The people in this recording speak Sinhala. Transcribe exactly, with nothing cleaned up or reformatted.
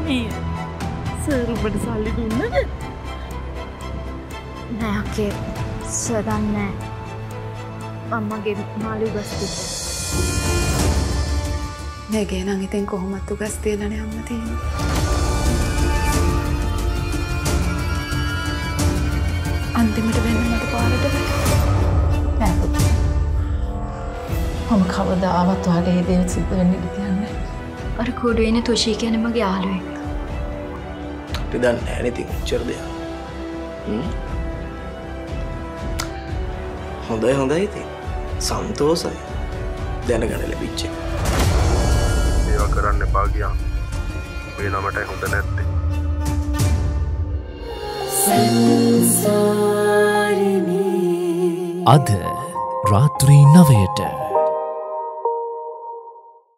සර් උඹට සල්ලි දුන්නද? නෑ අක්කේ සර් දන්නේ අම්මගේ මාළු ගස් තිබ්බා. මේගේ නම් ඉතින් කොහොමත් උගස් තියලානේ අම්මා තියෙන්නේ. අන්තිමට වෙන්න මට පාරට නෑ පුතා. මම කවදාවත් ඔයාලට මේ දේ සිද්ධ වෙන්න ඉඩ තියන්නේ. අර කුඩු ඉන්නේ තුෂී කියන්නේ මගේ යාළුවෙක්. අපි දන්නේ නැහැ ඉතින් උච්චර දෙයක්. හ්ම්. හොඳයි හොඳයි ඉතින්. සන්තෝෂයි. දැනගන්න ලැබිච්ච. මේවා කරන්න එපා ගියා. මේ නමට හොඳ නැත්තේ. අද රාත්‍රී නවයට